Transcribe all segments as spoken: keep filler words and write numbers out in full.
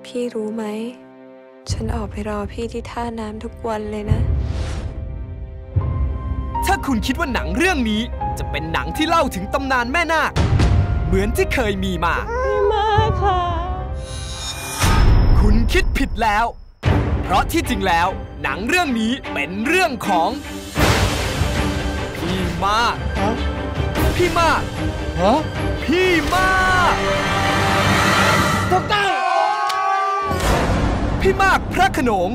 พี่รู้ไหมฉันออกไปรอพี่ที่ท่าน้ำทุกวันเลยนะถ้าคุณคิดว่าหนังเรื่องนี้จะเป็นหนังที่เล่าถึงตำนานแม่นาคเหมือนที่เคยมีมามาค่ะคุณคิดผิดแล้วเพราะที่จริงแล้วหนังเรื่องนี้เป็นเรื่องของพี่มากพี่มากฮะพี่มากถูกต้องพี่มากพระโขนง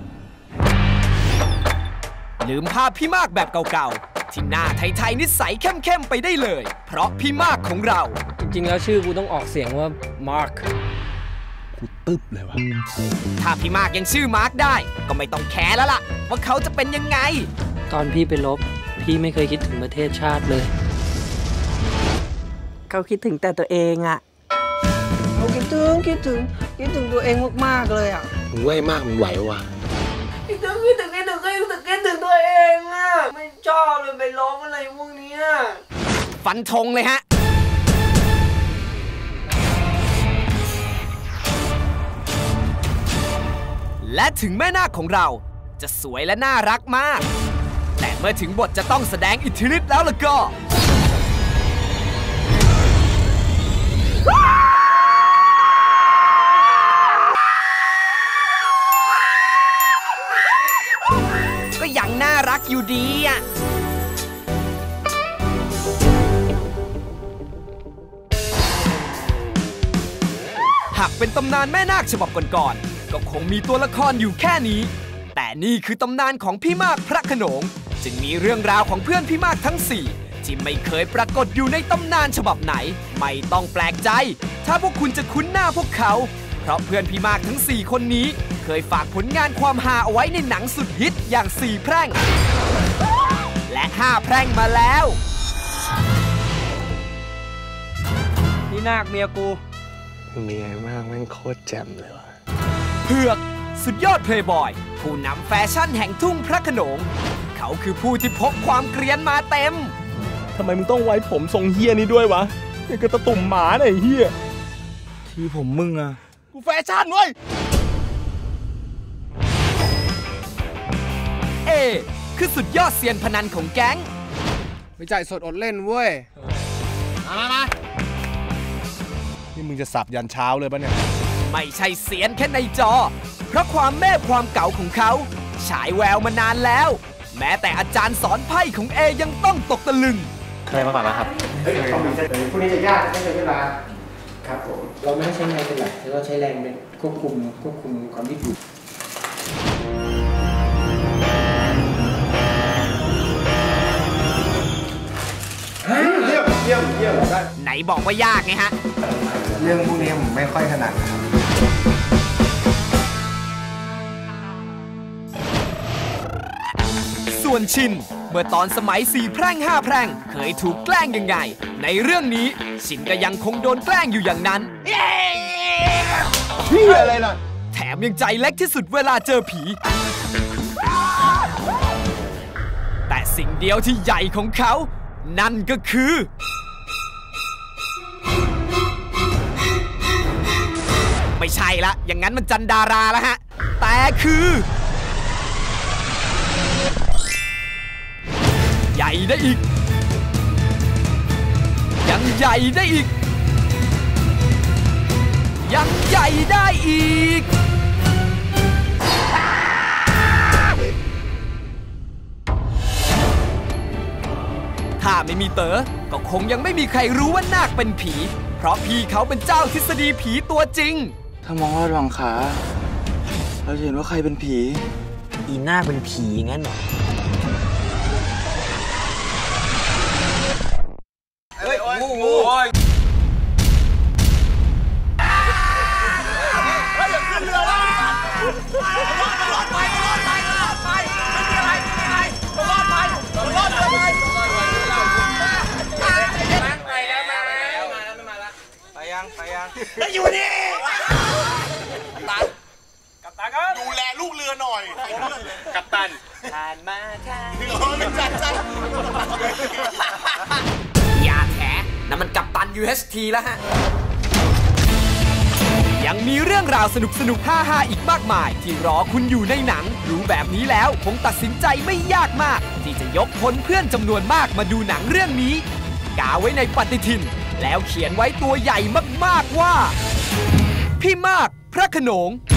ลืมภาพพี่มากแบบเก่าๆที่หน้าไทยๆนิสัยเข้มๆไปได้เลยเพราะพี่มากของเราจริงๆแล้วชื่อกูต้องออกเสียงว่ามาร์คกูตึ๊บเลยวะถ้าพี่มากยังชื่อมาร์คได้ก็ไม่ต้องแคร์แล้วล่ะว่าเขาจะเป็นยังไงตอนพี่ไปรบพี่ไม่เคยคิดถึงประเทศชาติเลยเขาคิดถึงแต่ตัวเองอะเขาคิดถึงคิดถึงคิดถึงตัวเองมากๆเลยอะมึงไหวมากมึงไหววะคิดถึงคิดถึงคิดถึงคิดถึงคิดถึงตัวเองอะไม่ชอบเลยไปร้องอะไรพวกนี้ฟันธงเลยฮะและถึงแม่นาคของเราจะสวยและน่ารักมากแต่เมื่อถึงบทจะต้องแสดงอิทธิฤทธิ์แล้วล่ะก็ก็ยังน่ารักอยู่ดีอ่ะหากเป็นตำนานแม่นาคฉบับก่อนๆก็คงมีตัวละครอยู่แค่นี้แต่นี่คือตำนานของพี่มากพระโขนงจึงมีเรื่องราวของเพื่อนพี่มากทั้งสี่ที่ไม่เคยปรากฏอยู่ในตำนานฉบับไหนไม่ต้องแปลกใจถ้าพวกคุณจะคุ้นหน้าพวกเขาเพราะเพื่อนพี่มากทั้งสี่คนนี้เคยฝากผลงานความฮาเอาไว้ในหนังสุดฮิตอย่างสี่แพร่งและห้าแพร่งมาแล้วนี่นาคเมียกูเมียมากแม่งโคตรแจ่มเลยวะเผือกสุดยอดเพลย์บอยผู้นำแฟชั่นแห่งทุ่งพระโขนงเขาคือผู้ที่พกความเกรียนมาเต็มทำไมมึงต้องไว้ผมทรงเฮี้ยนี้ด้วยวะนี่ก็ตะตุ่มหมาเนี่ยเฮี้ยที่ผมมึงอะกูแฟชั่นเว้ยเอคือสุดยอดเซียนพนันของแก๊งไม่จ่ายสดอดเล่นเว้ยมามามานี่มึงจะสับยันเช้าเลยปะเนี่ยไม่ใช่เซียนแค่ในจอเพราะความแม่ความเก๋าของเขาฉายแววมานานแล้วแม้แต่อาจารย์สอนไพ่ของเอยังต้องตกตะลึงเคยมาก่อนแล้วครับเฮ้ยต้องมีพวกนี้จะยากไม่ใช่เวลาครับผมเราไม่ใช้แรงเป็นหลักเราใช้แรงเป็นควบคุมควบคุมความยืดหยุ่นเยี่ยมเยี่ยมเยี่ยมไหนบอกว่ายากไงฮะเรื่องพวกนี้ผมไม่ค่อยถนัดครับส่วนชินเมื่อตอนสมัยสี่แพร่งห้าแพร่งเคยถูกแกล้งยังไงในเรื่องนี้ชินก็ยังคงโดนแกล้งอยู่อย่างนั้นพี่อะไรล่ะแถมยังใจเล็กที่สุดเวลาเจอผีแต่สิ่งเดียวที่ใหญ่ของเขานั่นก็คือไม่ใช่ละอย่างนั้นมันจันดาราแล้วฮะแต่คือใหญ่ได้อีกยังใหญ่ได้อีกยังใหญ่ได้อีกถ้าไม่มีเต๋อก็คงยังไม่มีใครรู้ว่านาคเป็นผีเพราะพี่เขาเป็นเจ้าทฤษฎีผีตัวจริงถ้ามองว่าระวังขาเราจะเห็นว่าใครเป็นผีอีนาคเป็นผีงั้นเหรอเฮ้ยโอ้โหเฮ้ยอย่าขึ้นเรือนะรอดไปรอดไปรอดไปไม่มีอะไรไม่มีอะไรรอดไปรอดไปไปแล้วมาแล้วมาแล้วมาแล้วไปยังไปยังอยู่นี่ตันกัปตันครับดูแลลูกเรือหน่อยกัปตันผ่านมาค่ะโอ้ยจัดจัดอย่าแถนั่นมันกัปตัน ยู เอช ที แล้วฮะยังมีเรื่องราวสนุกสนุกฮ่าฮ่าอีกมากมายที่รอคุณอยู่ในหนังรู้แบบนี้แล้วคงตัดสินใจไม่ยากมากที่จะยกพลเพื่อนจำนวนมากมาดูหนังเรื่องนี้กาไว้ในปฏิทินแล้วเขียนไว้ตัวใหญ่มากๆว่าพี่มากพระโขนง